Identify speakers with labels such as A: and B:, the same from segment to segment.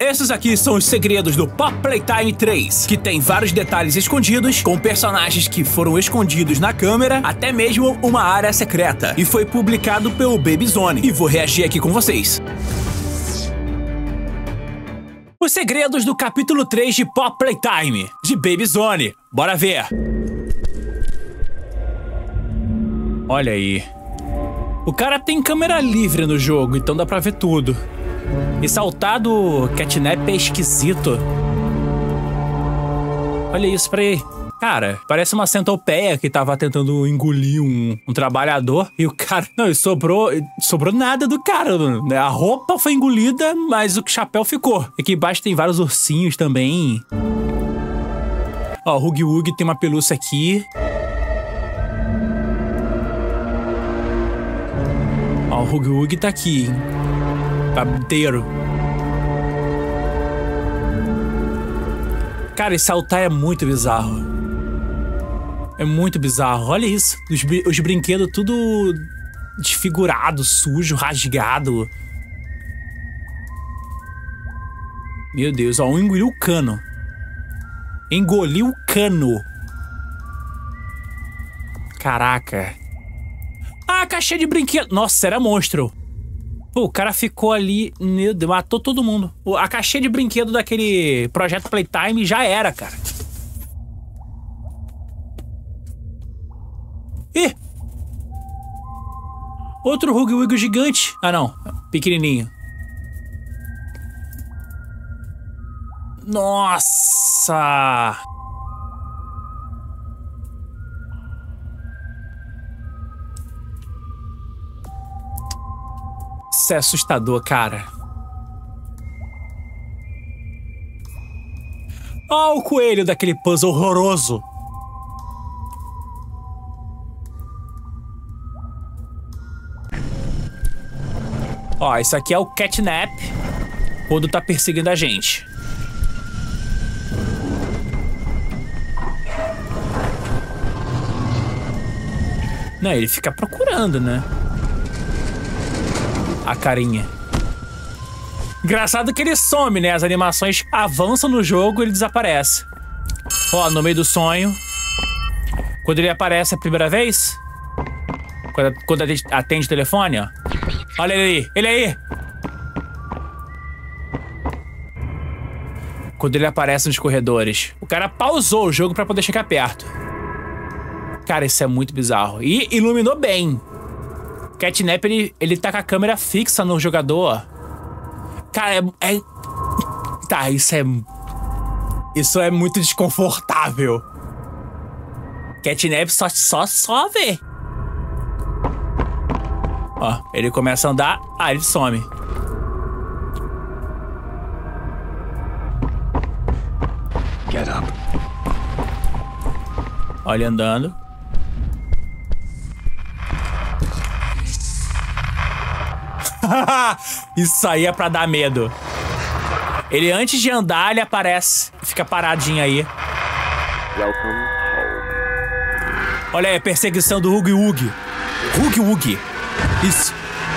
A: Esses aqui são os segredos do Pop Playtime 3, que tem vários detalhes escondidos, com personagens que foram escondidos na câmera, até mesmo uma área secreta, e foi publicado pelo Babyzone, e vou reagir aqui com vocês. Os segredos do capítulo 3 de Pop Playtime, de Babyzone. Bora ver! Olha aí. O cara tem câmera livre no jogo, então dá pra ver tudo. E saltar do catnap é esquisito. Olha isso, peraí. Cara, parece uma centopeia que tava tentando engolir um trabalhador. E o cara... Não, e sobrou nada do cara. Né? A roupa foi engolida, mas o chapéu ficou. Aqui embaixo tem vários ursinhos também. Ó, o Huggy Wuggy tem uma pelúcia aqui. Ó, o Huggy Wuggy tá aqui, hein? Tá inteiro. Cara, esse altar é muito bizarro. É muito bizarro. Olha isso. Os brinquedos tudo desfigurado, sujo, rasgado. Meu Deus, ó. Um engoliu o cano. Engoliu o cano. Caraca. Ah, caixinha de brinquedo. Nossa, era monstro. Pô, o cara ficou ali, meu Deus, matou todo mundo. A caixinha de brinquedo daquele Projeto Playtime já era, cara. Ih! Outro Huggy Wuggy gigante. Ah, não. Pequenininho. Nossa! Isso é assustador, cara. Ó, o coelho daquele puzzle horroroso. Ó, isso aqui é o catnap quando tá perseguindo a gente. Não, ele fica procurando, né? A carinha. Engraçado que ele some, né? As animações avançam no jogo e ele desaparece. Ó, no meio do sonho. Quando ele aparece a primeira vez. Quando atende o telefone, ó. Olha ele aí. Ele aí. Quando ele aparece nos corredores. O cara pausou o jogo pra poder chegar perto. Cara, isso é muito bizarro. E iluminou bem. O catnap, ele tá com a câmera fixa no jogador. Cara, Tá, isso é muito desconfortável. Catnap só vê. Ó, ele começa a andar, ele some.
B: Get up.
A: Olha, andando. Isso aí é pra dar medo. Ele, antes de andar, ele aparece. Fica paradinho aí.
B: Welcome home.
A: Olha aí a perseguição do Huggy Wuggy. Huggy Wuggy. Isso.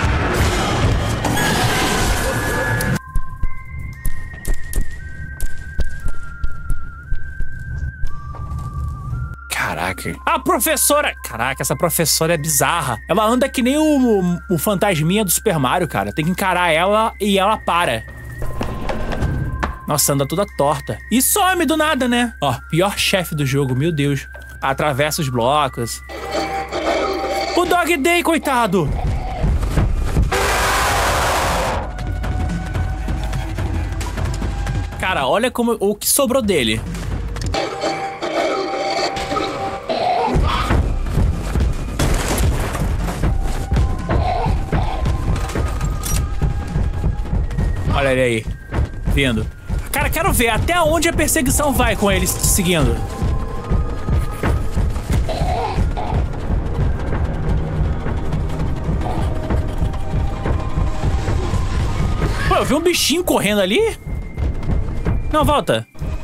A: Caraca. A professora... Caraca, essa professora é bizarra. Ela anda que nem o fantasminha do Super Mario, cara. Tem que encarar ela e ela para. Nossa, anda toda torta. E some do nada, né? Ó, pior chefe do jogo, meu Deus. Atravessa os blocos. O Dog Day, coitado. Cara, olha o que sobrou dele. Olha ele aí, vindo. Cara, quero ver até onde a perseguição vai com eles seguindo. Pô, eu vi um bichinho correndo ali. Não, volta.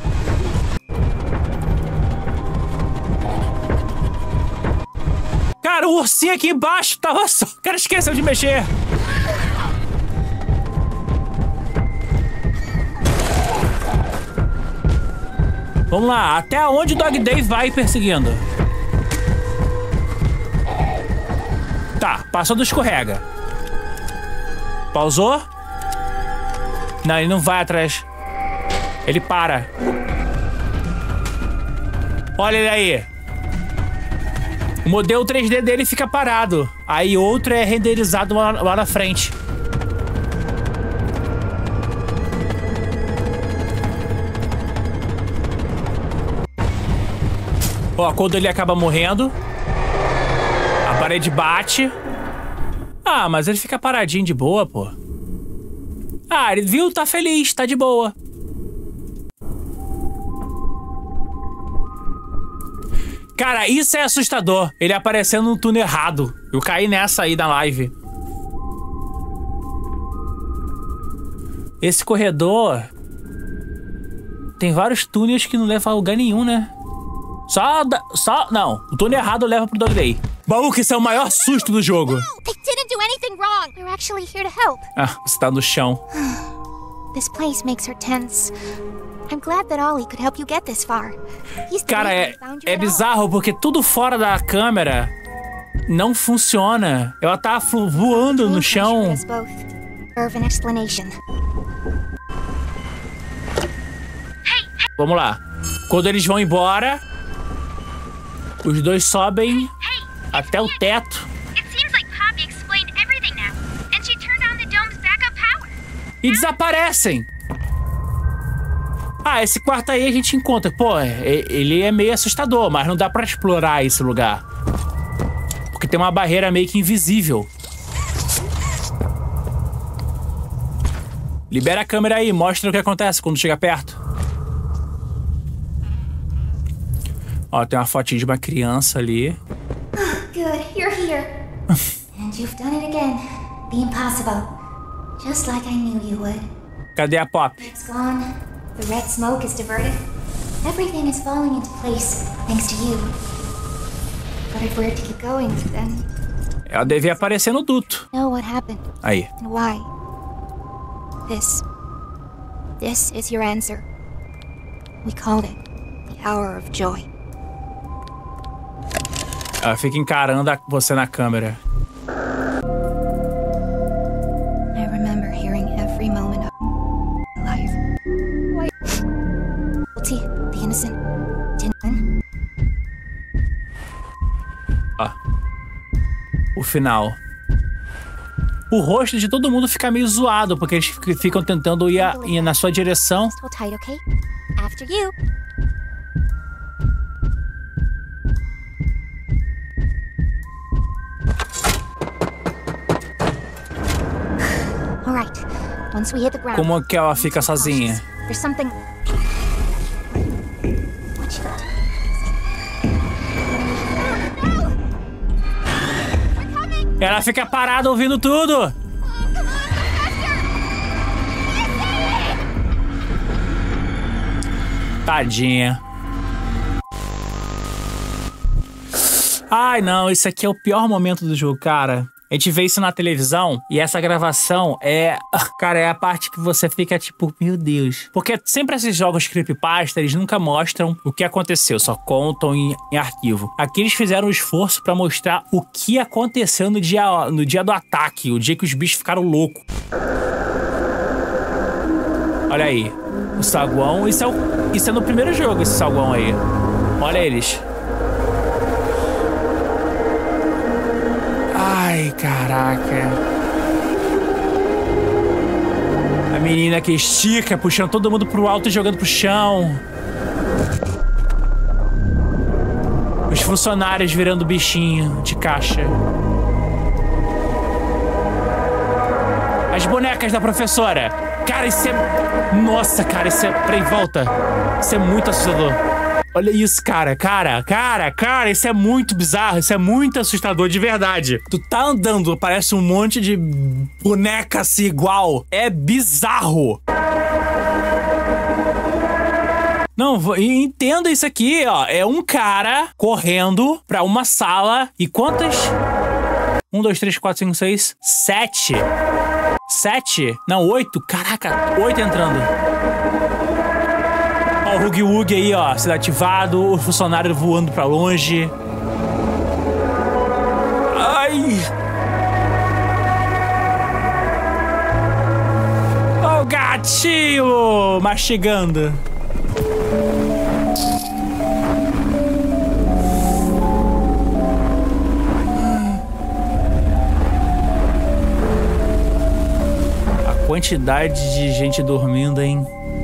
A: Cara, o ursinho aqui embaixo tava só... O cara esqueceu de mexer. Vamos lá. Até onde o Dog Day vai perseguindo? Tá, passou do escorrega. Pausou? Não, ele não vai atrás. Ele para. Olha ele aí. O modelo 3D dele fica parado. Aí outro é renderizado lá na frente. Ó, quando ele acaba morrendo, a parede bate. Ah, mas ele fica paradinho de boa, pô. Ah, ele viu? Tá feliz, tá de boa. Cara, isso é assustador. Ele aparecendo no túnel errado. Eu caí nessa aí da live. Esse corredor... tem vários túneis que não levam a lugar nenhum, né? Não, o túnel errado leva pro Dog Day. Maluco, esse é o maior susto do jogo.
C: No, they didn't do anything wrong. We're actually here to help.
A: Ah, você tá no chão.
C: This place makes her tense. I'm glad that Ollie could help you get this far. He's the
A: Cara,
C: reason we found you
A: é
C: at all.
A: bizarro porque tudo fora da câmera não funciona. Ela tá voando no chão.
C: Us both. Deserve an explanation.
A: Vamos lá. Quando eles vão embora, os dois sobem até o teto
D: It seems like Poppy explained everything now, and she turned on the dome's backup power.
A: e desaparecem. Ah, esse quarto aí a gente encontra. Pô, ele é meio assustador, mas não dá pra explorar esse lugar. Porque tem uma barreira meio que invisível. Libera a câmera aí, mostra o que acontece quando chega perto. Ó, tem uma fotinha de uma criança ali.
C: Good, you're here. And you've done it again. The impossible. Just like I knew you would.
A: Cadê a Pop?
C: It's gone. The red smoke is diverted. Everything is falling into place, thanks to you. But if we're to keep going, then
A: Ela devia aparecer no duto.
C: know what happened
A: Aí.
C: and why. This is your answer. We called it the Hour of Joy.
A: Ela fica encarando você na câmera.
C: I remember hearing every moment of my life. Why? Guilty, the innocent, didn't win.
A: Ó. O final. O rosto de todo mundo fica meio zoado, porque eles ficam tentando ir na sua direção.
C: Just hold tight, okay? After you. All right. Once we hit the ground.
A: Como que ela fica sozinha?
C: There's something. What you...
A: Ela fica parada ouvindo tudo. Tadinha. Ai, não, isso aqui é o pior momento do jogo, cara. A gente vê isso na televisão e essa gravação é... Cara, é a parte que você fica tipo, meu Deus. Porque sempre esses jogos creepypasta, eles nunca mostram o que aconteceu, só contam em arquivo. Aqui eles fizeram um esforço pra mostrar o que aconteceu no dia do ataque, o dia que os bichos ficaram loucos. Olha aí, o saguão. Isso é no primeiro jogo, esse saguão aí. Olha eles. Ai, caraca. A menina que estica, puxando todo mundo pro alto e jogando pro chão. Os funcionários virando bichinho de caixa. As bonecas da professora. Cara, isso é... Nossa, cara, isso é... Peraí, volta. Isso é muito assustador. Olha isso, cara, isso é muito bizarro, isso é muito assustador, de verdade. Tu tá andando, parece um monte de boneca assim igual. É bizarro. Não, entenda isso aqui, ó. É um cara correndo pra uma sala e quantas? 1, 2, 3, 4, 5, 6, 7. 7? Não, 8. Caraca, 8 entrando. Ó, o Huggy Wuggy aí, ó, sendo ativado, o funcionário voando pra longe. Ai! Ó, o gatinho mastigando. A quantidade de gente dormindo, hein?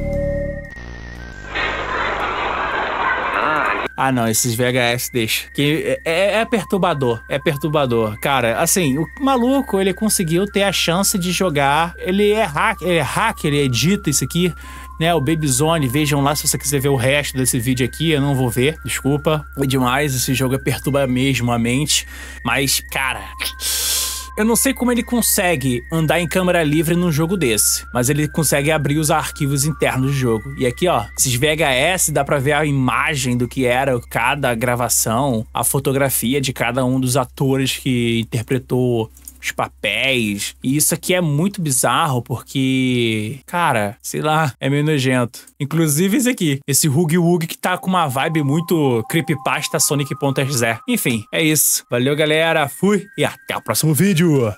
A: Ah, não, esses VHS deixa. Que é perturbador, é perturbador. Cara, assim, o maluco, ele conseguiu ter a chance de jogar. Ele é hacker, ele edita isso aqui, né? O Babyzone, vejam lá se você quiser ver o resto desse vídeo aqui. Eu não vou ver, desculpa. É demais, esse jogo perturba mesmo a mente. Mas, cara... Eu não sei como ele consegue andar em câmera livre num jogo desse, mas ele consegue abrir os arquivos internos do jogo. E aqui, ó, esses VHS, dá pra ver a imagem do que era cada gravação, a fotografia de cada um dos atores que interpretou os papéis. E isso aqui é muito bizarro porque, cara, sei lá, é meio nojento. Inclusive esse aqui, esse Huggy Wuggy que tá com uma vibe muito creepypasta Sonic.exe. Enfim, é isso. Valeu, galera. Fui e até o próximo vídeo.